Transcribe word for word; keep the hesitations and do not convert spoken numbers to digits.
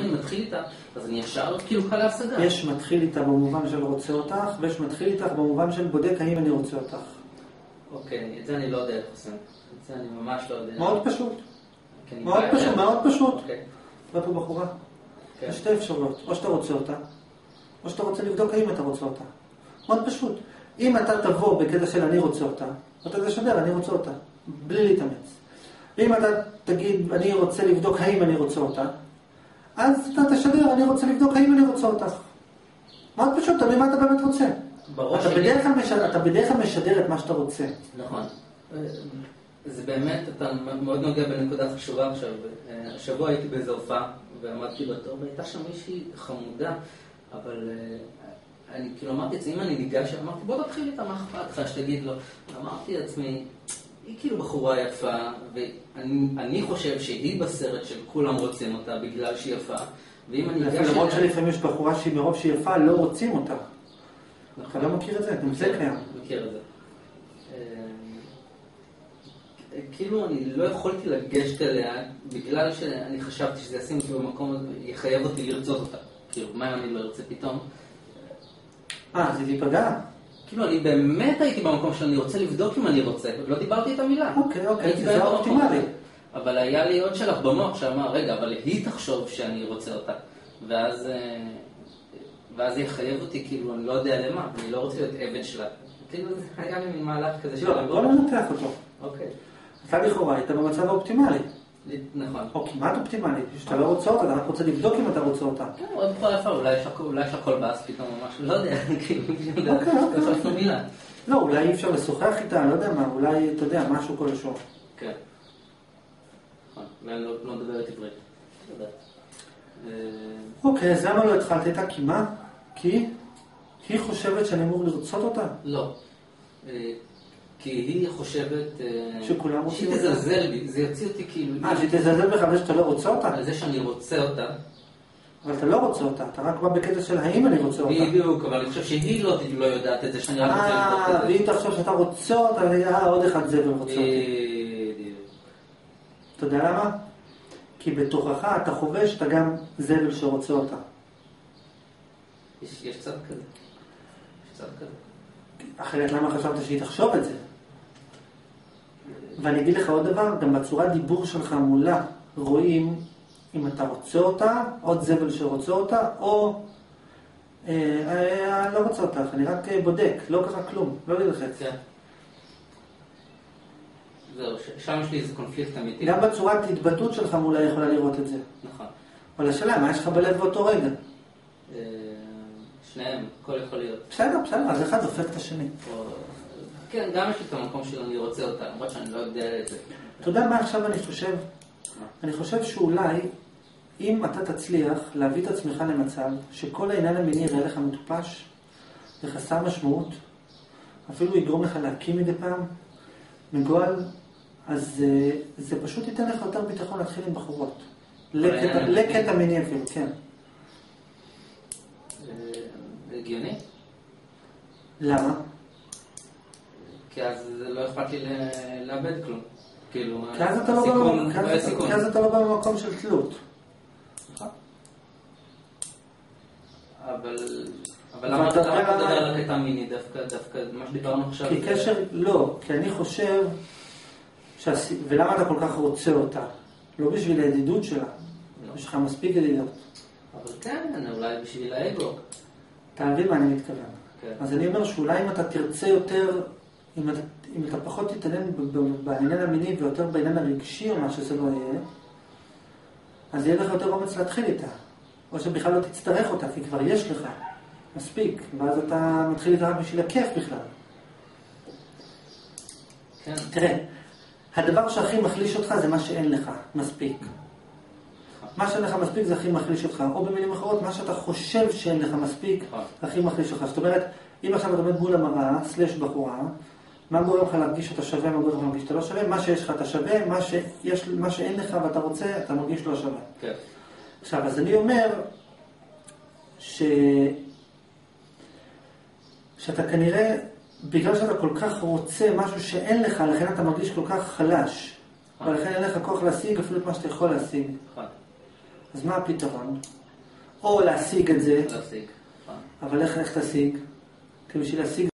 אני מתחיל איתה, אז אני ישר כאילו קל להשגה. יש מתחיל איתה במובן של רוצה אותך, ויש מתחיל איתך במובן של בודק האם אני רוצה אותך. אוקיי, את זה אני לא יודע איך עושים. את זה אני ממש לא יודע. מאוד פשוט. מאוד פשוט, מאוד פשוט. בא פה בחורה. יש שתי אפשרויות. או שאתה רוצה אותה, או שאתה רוצה לבדוק האם אתה רוצה אותה. מאוד פשוט. אם אתה תבוא בקטע של אני רוצה אותה, אתה תשדר, אני רוצה אותה. בלי להתאמץ. ואם אתה תגיד, אני רוצה לבדוק האם אני רוצה אותה, אז אתה תשדר, אני רוצה לבדוק האם אני רוצה אותך. מאוד פשוט, תראי מה אתה באמת רוצה. אתה בדרך כלל משדר, אתה בדרך כלל משדר את מה שאתה רוצה. נכון. זה באמת, אתה מאוד נוגע בנקודה חשובה עכשיו. השבוע הייתי באיזו הופעה, ועמדתי בתור, והייתה שם מישהי חמודה, אבל אני כאילו אמרתי את זה, אם אני ניגש, אמרתי, בוא תתחיל איתה, מה אכפת לך שתגיד לו. אמרתי לעצמי, היא כאילו בחורה יפה, ואני חושב שהיא בסרט של כולם רוצים אותה בגלל שהיא יפה, ואם אני ניגש... למרות שלפעמים יש בחורה שהיא מרוב שהיא יפה, לא רוצים אותה. אתה לא מכיר את זה? גם זה קיים. מכיר את זה. כאילו אני לא יכולתי לגשת אליה, בגלל שאני חשבתי שזה ישים אותי במקום, יחייב אותי לרצות אותה. כאילו, מה אם אני לא ארצה פתאום? אה, זה תיפגע? כאילו, אני באמת הייתי במקום שאני רוצה לבדוק אם אני רוצה, לא דיברתי את המילה. אוקיי, אוקיי, זה אופטימלי. אבל היה לי עוד שלך במוח שאמר, רגע, אבל היא תחשוב שאני רוצה אותה. ואז, ואז היא יחייב אותי, כאילו, אני לא יודע למה, אני לא רוצה להיות עבד שלה. כאילו, זה היה לי מהלך כזה של... לא, בוא ננתח אותו. אוקיי. אתה לכאורה, היית במצב האופטימלי. נכון. או כמעט אופטימלי, שאתה לא רוצה אותה, אתה רק רוצה לבדוק אם אתה רוצה אותה. כן, עוד בחורה יפה, אולי יש לה קול באס פתאום או משהו, לא יודע, כאילו, לא חשבנו מילה. לא, אולי אי אפשר לשוחח איתה, לא יודע מה, אולי, אתה יודע, משהו כלשהו. כן. נכון, אולי לא מדברת עברית. אוקיי, אז למה לא התחלת איתה? כי מה? כי היא חושבת שאני אמור לרצות אותה? לא. כי היא חושבת... שכולם רוצים אותה? שהיא תזלזל בי, זה יוציא אותי כאילו... אה, שהיא תזלזל בך ושאתה לא רוצה אותה? על זה שאני רוצה אותה. אבל אתה לא רוצה אותה, אתה רק בא בקטע של האם אני רוצה אותה. בדיוק, אבל אני חושב שהיא לא יודעת את זה שאני רק רוצה לבדוק את זה. אה, והיא תחשוב שאתה רוצה אותה, אה, עוד אחד זבל רוצה אותה. בדיוק. אתה יודע למה? כי בתוכך אתה חובש, אתה גם זבל שרוצה אותה. יש צד כזה. יש צד כזה. אחרת למה חשבת שהיא תחשוב את זה? ואני אגיד לך עוד דבר, גם בצורת דיבור שלך מולה רואים אם אתה רוצה אותה, עוד זבל שרוצה אותה, או אה, אה, לא רוצה אותך, אני רק בודק, לא קרה כלום, לא ללחץ. כן. זהו, שם יש לי איזה קונפליקט אמיתי. גם בצורת התבטאות שלך מולה יכולה לראות את זה. נכון. אבל השאלה, מה יש לך בלב באותו רגע? שניהם, הכל יכול להיות. בסדר, בסדר, אז אחד דופק את השני. כן, גם יש לי את המקום שלו, אני רוצה אותה, למרות שאני לא יודע את זה. אתה יודע מה עכשיו אני חושב? אני חושב שאולי, אם אתה תצליח להביא את עצמך למצב שכל העניין המיני יראה לך מטופש, וחסר משמעות, אפילו יגרום לך להקים מדי פעם, מגועל, אז זה פשוט ייתן לך יותר ביטחון להתחיל עם בחורות. לקטע מיני אפילו, כן. הגיוני? למה? כי אז לא אכפת לי לאבד כלום. כאילו, כי אז אתה לא בא במקום של תלות. נכון. אבל... אבל למה אתה מדבר על הקטע מיני דווקא, מה שדיברנו עכשיו? כי קשר, לא, כי אני חושב, ולמה אתה כל כך רוצה אותה? לא בשביל הידידות שלה, יש לך מספיק ידידות. אבל כן, אולי בשביל האגו. אתה מבין מה אני מתכוון. אז אני אומר שאולי אם אתה תרצה יותר, אם אתה, אם אתה פחות תתעניין בעניין המיני ויותר בעניין הרגשי או מה שזה לא יהיה, אז יהיה לך יותר אומץ להתחיל איתה. או שבכלל לא תצטרך אותה, כי כבר יש לך מספיק, ואז אתה מתחיל איתה רק בשביל הכיף בכלל. כן. תראה, הדבר שהכי מחליש אותך זה מה שאין לך מספיק. מה שאין לך מספיק זה הכי מחליש אותך. או במילים אחרות, מה שאתה חושב שאין לך מספיק, הכי מחליש אותך. זאת אומרת, אם עכשיו אתה עומד מול המראה, סלש בחורה, מה גורם לך להרגיש שאתה שווה, מה גורם לך להרגיש שאתה לא שווה? מה שיש לך אתה שווה, מה, שיש, מה שאין לך ואתה רוצה, אתה מרגיש לא שווה. כן. עכשיו, אז אני אומר, ש... שאתה כנראה, בגלל שאתה כל כך רוצה משהו שאין לך, לכן אתה מרגיש כל כך חלש. ולכן אין לך כוח להשיג אפילו את מה שאתה יכול להשיג. אז מה הפתרון? או להשיג את זה, להשיג. אבל איך, איך תשיג? כי בשביל להשיג